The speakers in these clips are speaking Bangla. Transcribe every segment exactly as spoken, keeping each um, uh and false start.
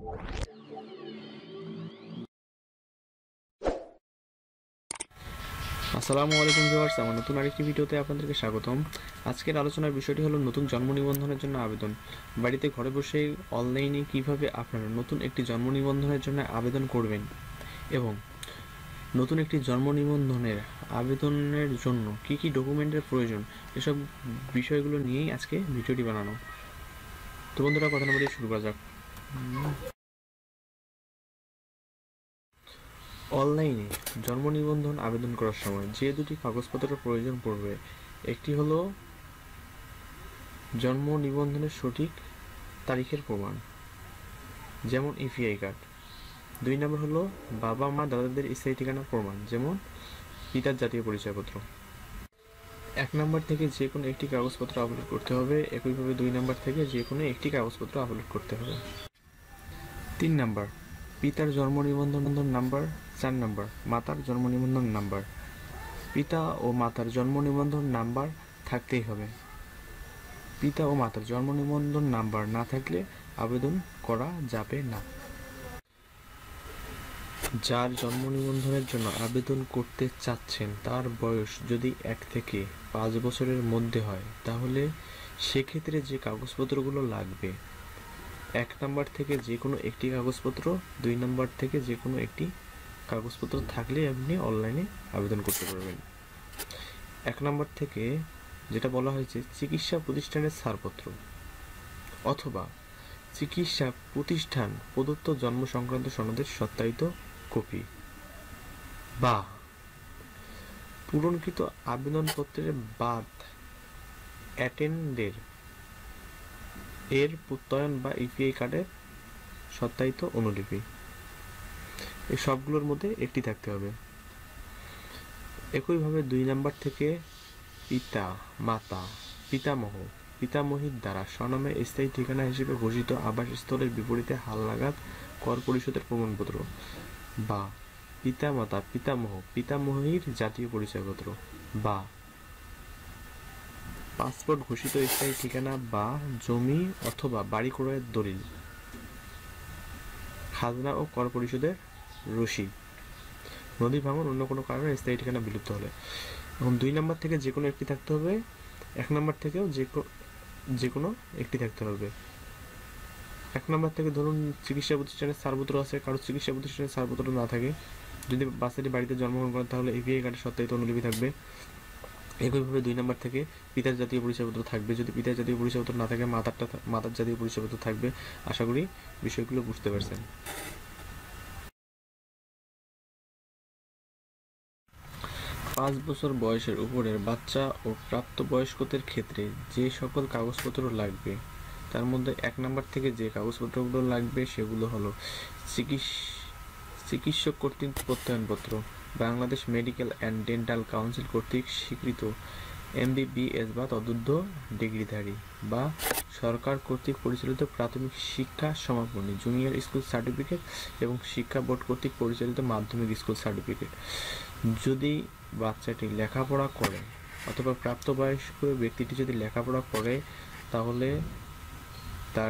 আসসালামু আলাইকুম ভিউয়ার্স, আমার নতুন আরেকটি ভিডিওতে আপনাদেরকে স্বাগতম। আজকের আলোচনার বিষয়টি হলো নতুন জন্ম নিবন্ধনের জন্য আবেদন। বাড়িতে ঘরে বসে অনলাইনে কিভাবে আপনারা নতুন একটি জন্ম নিবন্ধনের জন্য আবেদন করবেন এবং নতুন একটি জন্ম নিবন্ধনের আবেদনের জন্য কি কি ডকুমেন্টের প্রয়োজন, এসব বিষয়গুলো নিয়েই আজকে ভিডিওটি বানানো। তো বন্ধুরা, কথা না বলে শুরু করা যাক। অনলাইনে জন্ম নিবন্ধন আবেদন করার সময় যে দুটি কাগজপত্রের প্রয়োজন পড়বে, একটি হলো জন্ম নিবন্ধনের সঠিক তারিখের প্রমাণ, যেমন ইপিআই কার্ড। দুই নম্বর হলো বাবা মা দাদাদের স্থায়ী ঠিকানার প্রমাণ, যেমন পিতার জাতীয় পরিচয়পত্র। এক নম্বর থেকে যে কোনো একটি কাগজপত্র আপলোড করতে হবে, একইভাবে দুই নম্বর থেকে যে কোনো একটি কাগজপত্র আপলোড করতে হবে। তিন নম্বর পিতার জন্ম নিবন্ধন নাম্বার। চার নম্বর মাতার জন্ম নিবন্ধন নাম্বার। পিতা ও মাতার জন্ম নিবন্ধন নাম্বার থাকতেই হবে। পিতা ও মাতার জন্ম নিবন্ধন নাম্বার না থাকলে আবেদন করা যাবে না। যার জন্ম নিবন্ধনের জন্য আবেদন করতে চাচ্ছেন তার বয়স যদি এক থেকে পাঁচ বছরের মধ্যে হয়, তাহলে সেক্ষেত্রে যে কাগজপত্রগুলো লাগবে, এক নম্বর থেকে যে কোনো একটি কাগজপত্র, দুই নম্বর থেকে যে কোনো একটি কাগজপত্র থাকলে আপনি অনলাইনে আবেদন করতে পারবেন। এক নম্বর থেকে যেটা বলা হয়েছে, চিকিৎসা প্রতিষ্ঠানের ছাড়পত্র অথবা চিকিৎসা প্রতিষ্ঠান প্রদত্ত জন্ম সংক্রান্ত সনদের সত্যায়িত কপি বা পূরণকৃত আবেদনপত্রের বাদ অ্যাটেন্ডের এর প্রত্যয়ন বা ইপিআই কার্ডের সত্যায়িত অনুলিপি, এই সবগুলোর মধ্যে একটি থাকতে হবে। একইভাবে দুই নম্বর থেকে পিতা মাতা পিতামহ পিতামহীর দ্বারা স্বনামে স্থায়ী ঠিকানা হিসেবে ঘোষিত আবাসস্থলের বিপরীতে হালনাগাদ কর পরিশোধের প্রমাণপত্র বা পিতামাতা পিতামহ পিতামহীর জাতীয় পরিচয়পত্র বা পাসপোর্ট ঘোষিত স্থায়ী ঠিকানা বা জমি অথবা বাড়ি ক্রয়ের দলিল, খাজনা ও কর পরিশোধের রসিদ, নদী ভাঙন অন্য কোনো কারণে স্থায়ী ঠিকানা বিলুপ্ত হলে। এখন দুই নম্বর থেকে যে কোনো একটি থাকতে হবে, এক নম্বর থেকেও যে যে কোনো একটি থাকতে হবে। এক নম্বর থেকে ধরুন চিকিৎসা প্রতিষ্ঠানের ছাড়পত্র আছে, কারো চিকিৎসা প্রতিষ্ঠানের ছাড়পত্র না থাকে, যদি বাচ্চাটি বাড়িতে জন্মগ্রহণ করেন তাহলে ইপিআই কার্ডের সত্যায়িত অনুলিপি থাকবে। একইভাবে দুই নম্বর থেকে পিতার জাতীয় পরিচয়পত্র থাকবে, যদি পিতার জাতীয় পরিচয়পত্র না থাকে মাতারটা মাতার জাতীয় পরিচয়পত্র থাকবে। আশা করি বিষয়গুলো বুঝতে পারছেন। পাঁচ বছর বয়সের উপরের বাচ্চা ও প্রাপ্তবয়স্কদের ক্ষেত্রে যে সকল কাগজপত্র লাগবে, তার মধ্যে এক নম্বর থেকে যে কাগজপত্রগুলো লাগবে সেগুলো হলো চিকিৎসক কর্তৃক প্রত্যয়নপত্র, Bangladesh medical and dental council কর্তৃক স্বীকৃত এমবিবিএস বা তদূর্ধ্ব ডিগ্রিধারী বা সরকার কর্তৃক পরিচালিত প্রাথমিক শিক্ষা সমাপনী জুনিয়র স্কুল সার্টিফিকেট এবং শিক্ষা বোর্ড কর্তৃক পরিচালিত মাধ্যমিক স্কুল সার্টিফিকেট। যদি বাচ্চাটি লেখাপড়া করে অথবা প্রাপ্তবয়স্ক ব্যক্তিটি যদি লেখাপড়া করে, তাহলে তার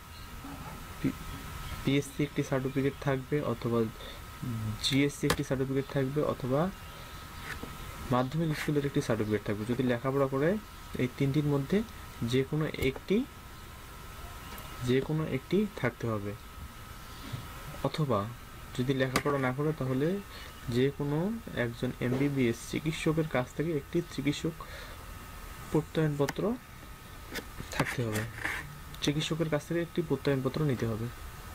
পিএসসি একটি সার্টিফিকেট থাকবে অথবা জিএসসি একটি সার্টিফিকেট থাকবে অথবা মাধ্যমিক স্কুলের একটি সার্টিফিকেট থাকবে। যদি লেখাপড়া করে এই তিনটির মধ্যে যে কোনো একটি যে কোনো একটি থাকতে হবে, অথবা যদি লেখাপড়া না করে তাহলে যে কোনো একজন এমবিবিএস চিকিৎসকের কাছ থেকে একটি চিকিৎসক প্রত্যয়নপত্র থাকতে হবে, চিকিৎসকের কাছ থেকে একটি প্রত্যয়নপত্র নিতে হবে।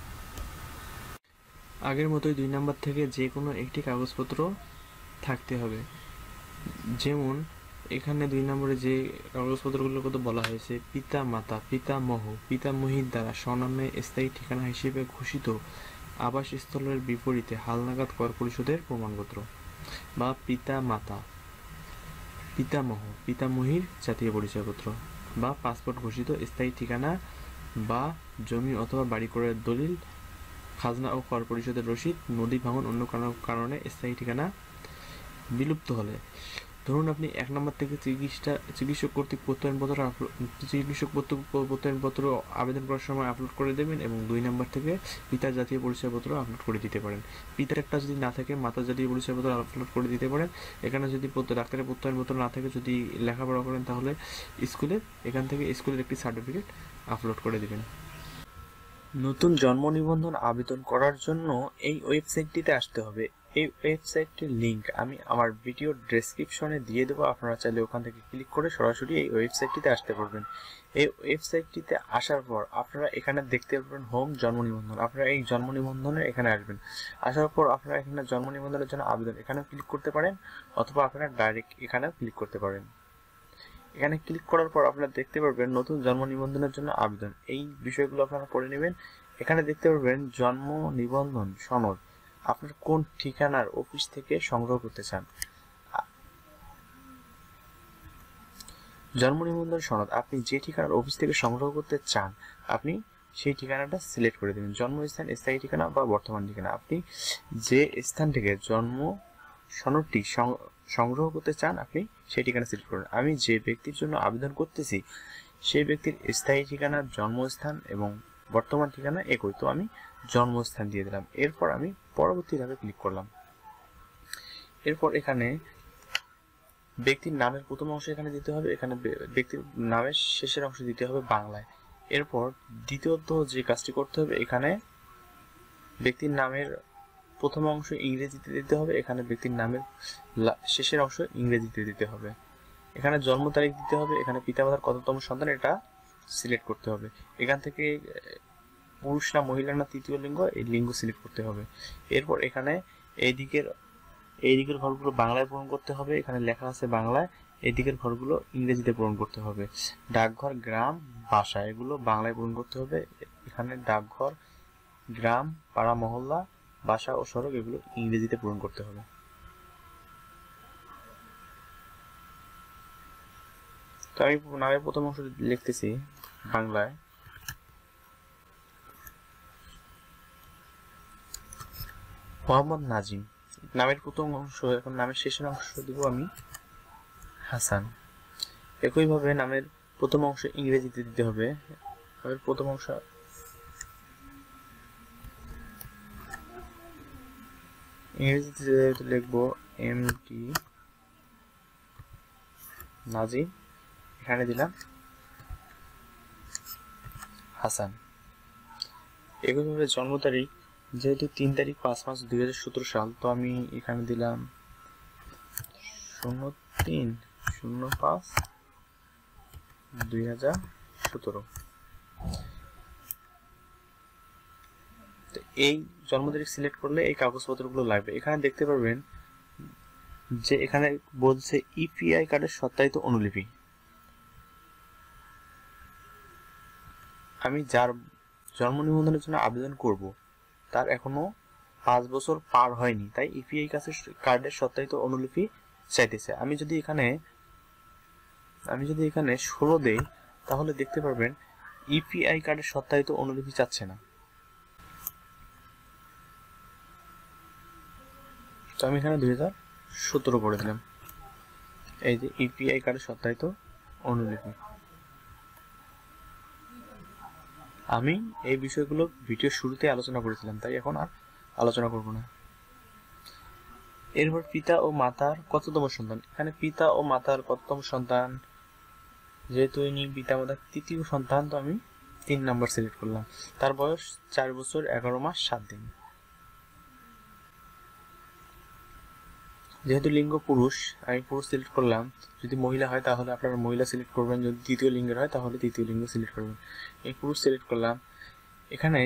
আগের মতোই দুই নাম্বার থেকে যে কোনো একটি কাগজপত্র থাকতে হবে, যেমন এখানে দুই নম্বরে যে কাগজপত্রগুলোর কথা বলা হয়েছে, পিতা মাতা পিতামহ পিতামহীর দ্বারা স্বনামে স্থায়ী ঠিকানা হিসেবে ঘোষিত আবাসস্থলের বিপরীতে হালনাগাদ কর পরিশোধের প্রমাণপত্র বা পিতা মাতা পিতামহ পিতামহীর জাতীয় পরিচয়পত্র বা পাসপোর্ট ঘোষিত স্থায়ী ঠিকানা বা জমি অথবা বাড়ি ক্রয়ের দলিল, খাজনা ও কর পরিশোধের রসিদ, নদী ভাঙন অন্য কোনো কারণে স্থায়ী ঠিকানা বিলুপ্ত হলে। ধরুন আপনি এক নম্বর থেকে চিকিৎসা চিকিৎসক কর্তৃক প্রত্যয়নপত্র চিকিৎসক প্রত্যয়নপত্র আবেদন করার সময় আপলোড করে দেবেন এবং দুই নম্বর থেকে পিতার জাতীয় পরিচয়পত্র আপলোড করে দিতে পারেন। পিতার একটা যদি না থাকে মাতার জাতীয় পরিচয়পত্র আপলোড করে দিতে পারেন। এখানে যদি ডাক্তারের প্রত্যয়নপত্র না থাকে, যদি লেখাপড়া করেন তাহলে স্কুলে এখান থেকে স্কুলের একটি সার্টিফিকেট আপলোড করে দেবেন। নতুন জন্ম নিবন্ধন আবেদন করার জন্য এই ওয়েবসাইটটিতে আসতে হবে। এই ওয়েবসাইটটির লিংক আমি আমার ভিডিও ডেসক্রিপশনে দিয়ে দেবো, আপনারা চাইলে ওখান থেকে ক্লিক করে সরাসরি এই ওয়েবসাইটটিতে আসতে পারবেন। এই ওয়েবসাইটটিতে আসার পর আপনারা এখানে দেখতে পারবেন হোম জন্ম নিবন্ধন। আপনারা এই জন্ম নিবন্ধনের এখানে আসবেন। আসার পর আপনারা এখানে জন্ম নিবন্ধনের জন্য আবেদন এখানে ক্লিক করতে পারেন, অথবা আপনারা ডাইরেক্ট এখানে ক্লিক করতে পারেন। এখানে ক্লিক করার পর আপনারা দেখতে পারবেন নতুন জন্ম নিবন্ধনের জন্য আবেদন। এই বিষয়গুলো আপনারা পড়ে নেবেন। এখানে দেখতে পারবেন জন্ম নিবন্ধন সনদ আপনার কোন ঠিকানার অফিস থেকে সংগ্রহ করতে চান। জন্ম নিবন্ধন সনদ আপনি যে ঠিকানার অফিস থেকে সংগ্রহ করতে চান আপনি সেই ঠিকানাটা সিলেক্ট করে দেবেন। জন্মস্থান, স্থায়ী ঠিকানা বা বর্তমান ঠিকানা। আপনি যে স্থান থেকে জন্ম সনদটি সংগ্রহ করতে চান আপনি সেই ঠিকানা সিলেক্ট করুন। আমি যে ব্যক্তির জন্য আবেদন করতেছি সেই ব্যক্তির স্থায়ী ঠিকানা, জন্মস্থান এবং বর্তমান ঠিকানা একই, তো আমি জন্মস্থান দিয়ে দিলাম। এরপর আমি পরবর্তী ধাপে ক্লিক করলাম। এরপর এখানে ব্যক্তির নামের প্রথম অংশ এখানে দিতে হবে, এখানে ব্যক্তির নামের শেষের অংশ দিতে হবে বাংলায়। এরপর দ্বিতীয়ত যে কাজটি করতে হবে, এখানে ব্যক্তির নামের প্রথম অংশ ইংরেজিতে দিতে হবে, এখানে ব্যক্তির নামের শেষের অংশ ইংরেজিতে দিতে হবে। এখানে জন্ম তারিখ দিতে হবে, এখানে পিতামাতার কততম সন্তান এটা সিলেক্ট করতে হবে। এখান থেকে পুরুষ না মহিলা না তৃতীয় লিঙ্গ এই লিঙ্গ সিলেক্ট করতে হবে। এরপর এখানে এই দিকের এই দিকের ঘরগুলো বাংলায় পূরণ করতে হবে, এখানে লেখা আছে বাংলায়, এই দিকের ঘরগুলো ইংরেজিতে পূরণ করতে হবে। ডাকঘর, গ্রাম, বাসা এগুলো বাংলায় পূরণ করতে হবে। এখানে ডাকঘর, গ্রাম, পাড়া, মহল্লা, বাসা ও সড়ক এগুলো ইংরেজিতে পূরণ করতে হবে। তো আমি নামের প্রথম অংশ লিখতেছি বাংলায়। মোহাম্মদ নাজিম নামের প্রথম অংশ, এখন নামের শেষের অংশ দিব আমি হাসান। একইভাবে নামের প্রথম অংশ ইংরেজিতে দিতে হবে। নামের প্রথম অংশ ইংরেজিতে লিখবো এম টি নাজিম, এখানে দিলাম হাসান। একইভাবে জন্ম তারিখ যেহেতু তিন তারিখ পাঁচ মাস দুই হাজার সতেরো সাল, তো আমি এখানে দিলাম শূন্য তিন শূন্য পাঁচ দুই হাজার সতেরো। এই জন্ম তারিখ সিলেক্ট করলে এই কাগজপত্রগুলো লাগবে। এখানে দেখতে পারবেন যে এখানে বলছে ইপিআই কার্ডের সত্যায়িত অনুলিপি। আমি যার জন্ম নিবন্ধনের জন্য আবেদন করব তার এখনো পাঁচ বছর পার হয়নি, তাই ইপিআই কার্ডের সত্যায়িত অনুলিপি চাইতেছে। আমি যদি এখানে আমি যদি এখানে ষোলো দেই তাহলে দেখতে পারবেন ইপিআই কার্ডের সত্যায়িত অনুলিপি চাচ্ছে না। তো আমি এখানে দুই হাজার সতেরো করে দিলাম। এই যে ইপিআই কার্ডের সত্যায়িত অনুলিপি। আমি এই বিষয়গুলো ভিডিও শুরুতে আলোচনা করেছিলাম, তাই এখন আর আলোচনা করব না। এরপর পিতা ও মাতার কততম সন্তান। এখানে পিতা ও মাতার কততম সন্তান, যেহেতু ইনি পিতা মাতার তৃতীয় সন্তান, তো আমি তিন নাম্বার সিলেক্ট করলাম। তার বয়স চার বছর এগারো মাস সাত দিন। যেহেতু লিঙ্গ পুরুষ আমি পুরুষ সিলেক্ট করলাম। যদি মহিলা হয় তাহলে আপনারা মহিলা সিলেক্ট করবেন, যদি তৃতীয় লিঙ্গের হয় তাহলে তৃতীয় লিঙ্গ সিলেক্ট করবেন। এই পুরুষ সিলেক্ট করলাম। এখানে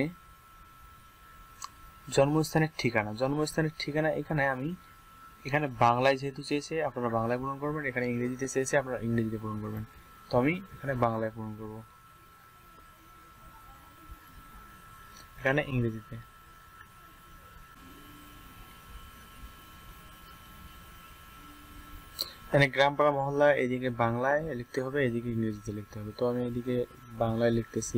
জন্মস্থানের ঠিকানা জন্মস্থানের ঠিকানা এখানে আমি এখানে বাংলায় যেহেতু চেয়েছে আপনারা বাংলায় পূরণ করবেন, এখানে ইংরেজিতে চেয়েছে আপনারা ইংরেজিতে পূরণ করবেন। তো আমি এখানে বাংলায় পূরণ করব, এখানে ইংরেজিতে। এখানে গ্রাম, পাড়া, মহল্লা এদিকে বাংলায় লিখতে হবে, এদিকে ইংরেজিতে লিখতে হবে। তো আমি এদিকে বাংলায় লিখতেছি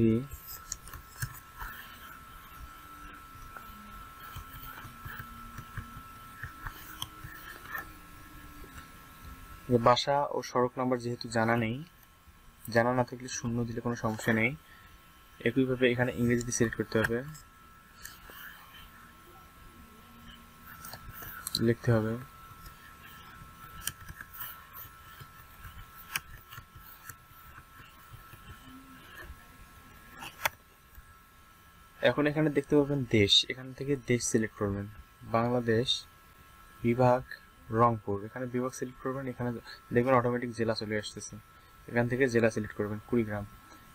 যে বাসা ও সড়ক নাম্বার যেহেতু জানা নেই, জানা না থাকলে শূন্য দিলে কোনো সমস্যা নেই। একইভাবে এখানে ইংরেজিতে সিলেক্ট করতে হবে, লিখতে হবে এখন এখানে দেখতে পাবেন দেশ, এখান থেকে দেশ সিলেক্ট করবেন, বাংলাদেশ, বিভাগ রংপুর, এখানে বিভাগ সিলেক্ট করবেন, এখানে দেখবেন অটোমেটিক জেলা চলে আসতেছে, এখান থেকে জেলা সিলেক্ট করবেন কুড়িগ্রাম।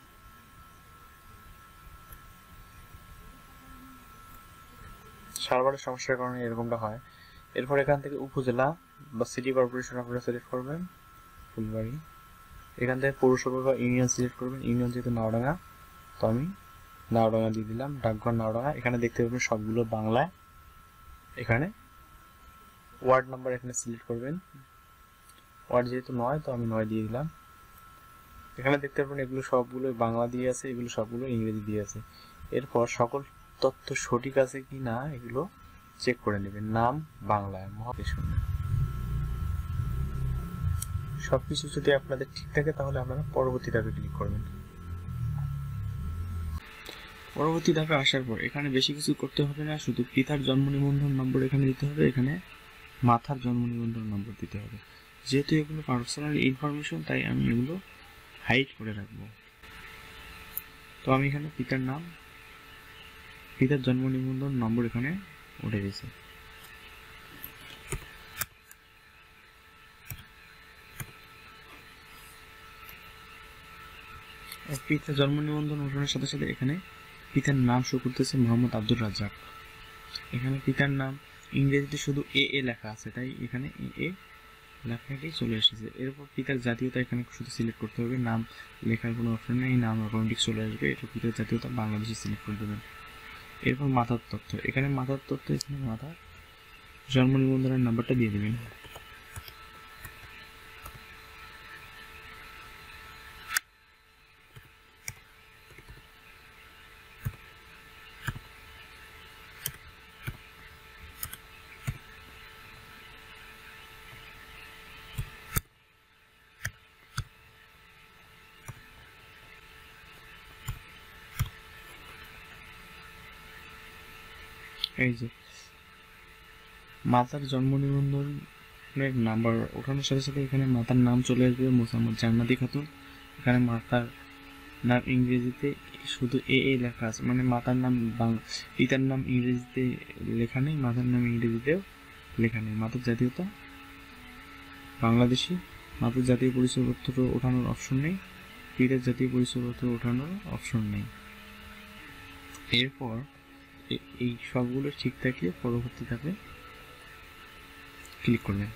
সার্ভারের সমস্যার কারণে এরকমটা হয়। এরপর এখান থেকে উপজেলা বা সিটি কর্পোরেশন আপনারা সিলেক্ট করবেন, ফুলবাড়ি। এখান থেকে পৌরসভা বা ইউনিয়ন সিলেক্ট করবেন, ইউনিয়ন যেহেতু নাওডাঙ্গা, তো আমি নাওডাঙ্গা দিয়ে দিলাম, ডাকঘর নাওডাঙ্গা। এখানে দেখতে পাবেন সবগুলো বাংলায়। এখানে ওয়ার্ড নাম্বার এখানে সিলেক্ট করবেন, ওয়ার্ড যেহেতু নয় তো আমি নয় দিয়ে দিলাম। এখানে দেখতে পাবেন এগুলো সবগুলো বাংলা দিয়ে আছে, এগুলো সবগুলো ইংরেজি দিয়ে আছে। এরপর সকল তথ্য সঠিক আছে কি না এগুলো চেক করে নেবেন। নাম বাংলায়, মহাদেশ, সবকিছু যদি আপনাদের ঠিক থাকে তাহলে আপনারা পরবর্তী ধাপে ক্লিক করবেন। পরবর্তী ধাপে আসার পর এখানে বেশি কিছু করতে হবে না, শুধু পিতার জন্ম নিবন্ধন নম্বর এখানে দিতে হবে, এখানে মাতার জন্ম নিবন্ধন নম্বর দিতে হবে। যেহেতু এগুলো পার্সোনাল ইনফরমেশন তাই আমি এগুলো হাইড করে রাখবো। তো আমি এখানে পিতার নাম, পিতার জন্ম নিবন্ধন নম্বর এখানে উঠে গেছে। পিতার জন্ম নিবন্ধন ওঠানোর সাথে সাথে এখানে পিতার নাম শো করতেছে মোহাম্মদ আব্দুর রাজ্জাক। এখানে পিতার নাম ইংরেজিতে শুধু এ এ লেখা আছে, তাই এখানে এ এ লেখাটাই চলে এসেছে। এরপর পিতার জাতীয়তা এখানে শুধু সিলেক্ট করতে হবে, নাম লেখার কোনো অপশন নেই, নাম অটোমেটিক চলে আসবে। এটা পিতার জাতীয়তা বাংলাদেশে সিলেক্ট করে দেবেন। এরপর মাতার তথ্য, এখানে মাতার তথ্য এখানে মাতার জন্ম নিবন্ধনের নাম্বারটা দিয়ে দেবেন। এই যে মাতার জন্ম নিবন্ধনের নাম্বার ওঠানোর সাথে সাথে এখানে মাতার নাম চলে আসবে মোসাম্মদ জান্নাতি খাতুন। এখানে মাতার নাম ইংরেজিতে শুধু এ এ লেখা আছে, মানে মাতার নাম বাংলা, পিতার নাম ইংরেজিতে লেখা নেই, মাতার নাম ইংরেজিতেও লেখা নেই। মাতার জাতীয়তা বাংলাদেশি, মাতার জাতীয় পরিচয়পত্র ওঠানোর অপশন নেই, পিতার জাতীয় পরিচয়পত্র ওঠানোর অপশন নেই। এরপর এই সবগুলো ঠিক থাকলে পরবর্তী ধাপে ক্লিক করবেন।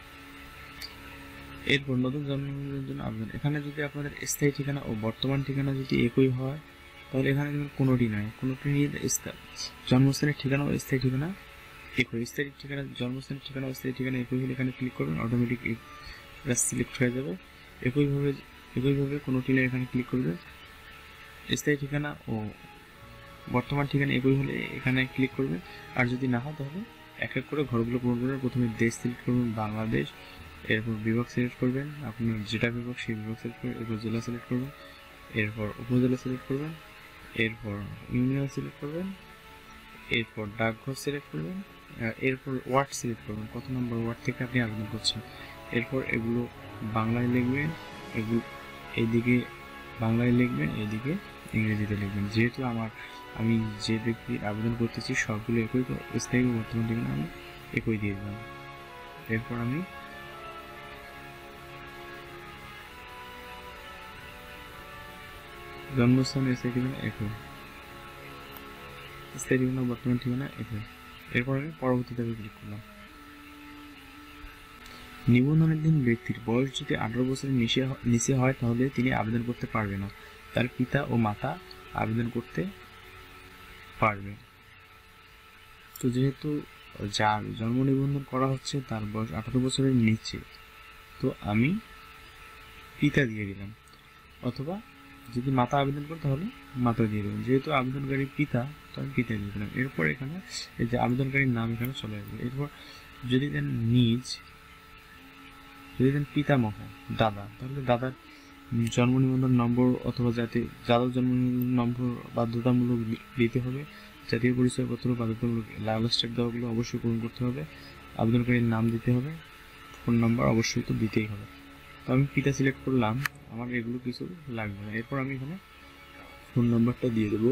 এরপর নতুন জন্ম নিবন্ধনের জন্য আবেদন, এখানে যদি আপনাদের স্থায়ী ঠিকানা ও বর্তমান ঠিকানা যদি একই হয় তাহলে এখানে কিন্তু কোনোটি নয়, কোনোটি নিয়ে জন্মস্থানের ঠিকানা ও স্থায়ী ঠিকানা একই, স্থায়ী ঠিকানা জন্মস্থানের ঠিকানা ও স্থায়ী ঠিকানা একই হলে এখানে ক্লিক করবেন, অটোমেটিক এটা সিলেক্ট হয়ে যাবে। একইভাবে একইভাবে কোনোটি নিয়ে এখানে ক্লিক করবেন, স্থায়ী ঠিকানা ও বর্তমান ঠিকানা একই হলে এখানে ক্লিক করবেন। আর যদি না হয় তাহলে এক এক করে ঘরগুলো পূরণ করবেন। প্রথমে দেশ সিলেক্ট করবেন বাংলাদেশ, এরপর বিভাগ সিলেক্ট করবেন, আপনার যেটা বিভাগ সেই বিভাগ সিলেক্ট করবেন, এরপর জেলা সিলেক্ট করবেন, এরপর উপজেলা সিলেক্ট করবেন, এরপর ইউনিয়ন সিলেক্ট করবেন, এরপর ডাকঘর সিলেক্ট করবেন, এরপর ওয়ার্ড সিলেক্ট করবেন, কত নম্বর ওয়ার্ড থেকে আপনি আবেদন করছেন। এরপর এগুলো বাংলায় লিখবেন, এগুলো এইদিকে বাংলায় লিখবেন, এইদিকে ইংরেজিতে লিখবেন। যেহেতু আমার আমি যে ব্যক্তি আবেদন করতেছি সবগুলো একই, তো স্থায়ী বর্তমান ঠিকানা আমি একই দিয়ে দিলাম। এরপর আমি জন্মস্থান স্থায়ী ঠিকানা একই, স্থায়ী ঠিকানা বর্তমান ঠিকানা একই। এরপর আমি পরবর্তী ধাপে ক্লিক করলাম। নিবন্ধনাধীন ব্যক্তির বয়স যদি আঠারো বছরের নিচে নিচে হয় তাহলে তিনি আবেদন করতে পারবে না, তার পিতা ও মাতা আবেদন করতে পারবে। তো যেহেতু যার জন্ম নিবন্ধন করা হচ্ছে তার বয়স আঠারো বছরের নিচে, তো আমি পিতা দিয়ে দিলাম, অথবা যদি মাতা আবেদন করে তাহলে মাতা দিয়ে দেবেন। যেহেতু আবেদনকারী পিতা তো আমি পিতা দিয়ে দিলাম। এরপর এখানে এই যে আবেদনকারীর নাম এখানে চলে আসবে। এরপর যদি দেন নিজ, যদি দেন পিতামহ দাদা, তাহলে দাদার জন্ম নিবন্ধন নম্বর অথবা জাতি দাদার জন্ম নিবন্ধন নম্বর বাধ্যতামূলক দিতে হবে। জাতীয় পরিচয়পত্র বাধ্যতামূলক লাইভ দেওয়াগুলো অবশ্যই পূরণ করতে হবে। আবেদনকারীর নাম দিতে হবে, ফোন নাম্বার অবশ্যই তো দিতেই হবে। তো আমি পিতা সিলেক্ট করলাম, আমার এগুলো কিছু লাগবে না। এরপর আমি এখানে ফোন নাম্বারটা দিয়ে দেবো।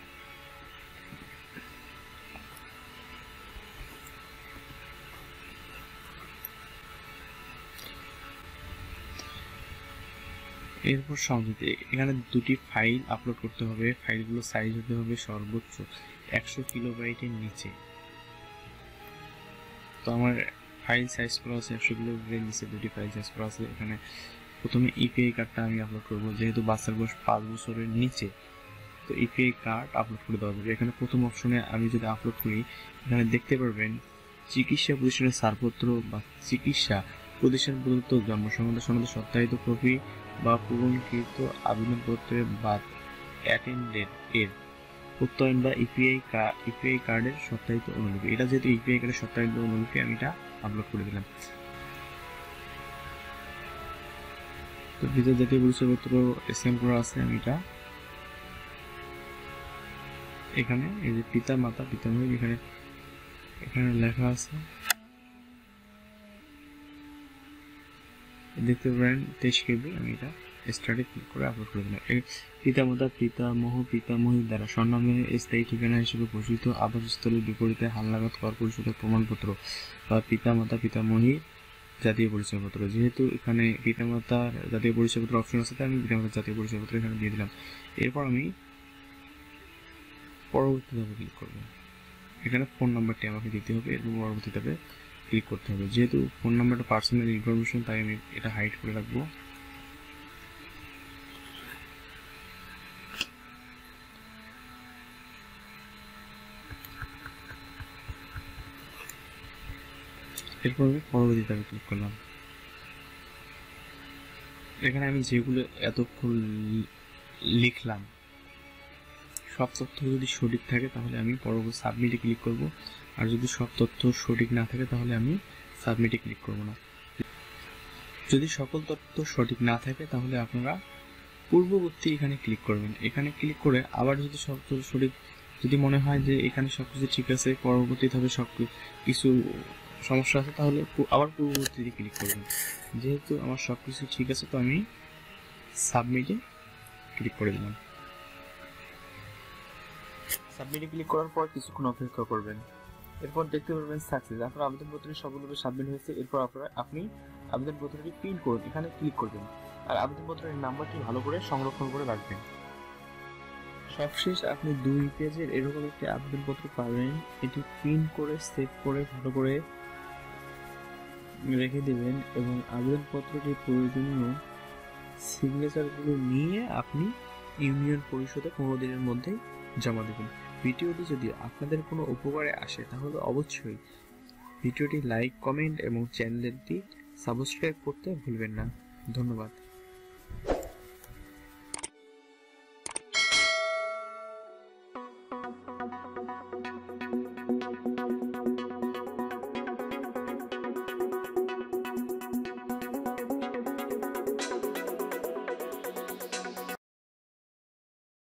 এরপর সংযুক্তি, এখানে দুটি ফাইল আপলোড করতে হবে। ফাইলগুলো সাইজ হতে হবে সর্বোচ্চ একশো কিলোবাইটের নিচে। তো আমার ফাইল সাইজ করা আছে একশো কিলোবাইটের নিচে, দুটি ফাইল সাইজ করা আছে। এখানে প্রথমে ইপিআই কার্ডটা আমি আপলোড করব, যেহেতু বাচ্চার বয়স পাঁচ বছরের নিচে, তো ইপিআই কার্ড আপলোড করে দেওয়া যাবে। এখানে প্রথম অপশনে আমি যদি আপলোড করি, এখানে দেখতে পারবেন চিকিৎসা প্রতিষ্ঠানের ছাড়পত্র বা চিকিৎসা প্রতিষ্ঠান প্রদত্ত জন্ম সংক্রান্ত সনদের সত্যায়িত কপি বা পূরণকৃত আবেদনপত্রের বা অ্যাটেন্ডেড এর প্রত্যয়ন বা ইপিআই ইপিআই কার্ডের সত্যায়িত অনুলিপি। এটা যেহেতু ইপিআই কার্ডের সত্যায়িত অনুলিপি, আমি এটা আপলোড করে দিলাম। তো ভিতর জাতীয় পরিচয়পত্র স্ক্যান করা আছে, আমি এটা এখানে এই যে পিতা মাতা পিতামহ এখানে এখানে লেখা আছে, দেখতে পারেন তেইশ কেবি। আমি এটা স্টার্টে ক্লিক করে আপলোড করে দিলাম। পিতামাতা পিতামহ পিতামহীর দ্বারা স্বনামে স্থায়ী ঠিকানা হিসেবে ঘোষিত আবাসস্থলের বিপরীতে হালনাগাদ কর পরিশোধের প্রমাণপত্র বা পিতামাতা পিতামহীর জাতীয় পরিচয়পত্র। যেহেতু এখানে পিতামাতার জাতীয় পরিচয়পত্র অপশন আছে, তাই আমি পিতামাতার জাতীয় পরিচয়পত্র এখানে দিয়ে দিলাম। এরপর আমি পরবর্তী ধাপে ক্লিক করব। এখানে ফোন নাম্বারটি আমাকে দিতে হবে এবং পরবর্তী ধাপে ক্লিক করতে হবে। যেহেতু ফোন নাম্বারটা পার্সোনাল ইনফরমেশন, তাই আমি এটা হাইড করে রাখবো। এরপর আমি পরবর্তী ধাপে ক্লিক করলাম। এখানে আমি যেগুলো এতক্ষণ লিখলাম সব তথ্য যদি সঠিক থাকে তাহলে আমি পরবর্তী সাবমিটে ক্লিক করব, আর যদি সব তথ্য সঠিক না থাকে তাহলে আমি সাবমিটে ক্লিক করব না। যদি সকল তথ্য সঠিক না থাকে তাহলে আপনারা পূর্ববর্তী এখানে ক্লিক করবেন। এখানে ক্লিক করে আবার যদি সব তথ্য সঠিক, যদি মনে হয় যে এখানে সব কিছু ঠিক আছে, পরবর্তী ধাপে সব কিছু সমস্যা আছে, তাহলে আবার পূর্ববর্তীতে ক্লিক করবেন। যেহেতু আমার সব কিছু ঠিক আছে, তো আমি সাবমিটে ক্লিক করে দিলাম। সাবমিটে ক্লিক করার পর কিছুক্ষণ অপেক্ষা করবেন। এরপর দেখতে পারবেন সাকসেস, আপনার আবেদনপত্রটি সফলভাবে সাবমিট হয়েছে। এরপর আপনারা আপনি আবেদনপত্রটি প্রিন্ট করুন, এখানে ক্লিক করবেন আর আবেদনপত্রের নাম্বারটি ভালো করে সংরক্ষণ করে রাখবেন। সবশেষ আপনি দুই পেজের এরকম একটি আবেদনপত্র পাবেন। এটি প্রিন্ট করে সেভ করে ভালো করে রেখে দেবেন এবং আবেদনপত্রটি প্রয়োজনীয় সিগনেচারগুলো নিয়ে আপনি ইউনিয়ন পরিষদে পনেরো দিনের মধ্যে জমা দেবেন। ভিডিওটি যদি আপনাদের কোনো উপকারে আসে তাহলে অবশ্যই ভিডিওটি লাইক, কমেন্ট এবং চ্যানেলটি সাবস্ক্রাইব করতে ভুলবেন না। ধন্যবাদ।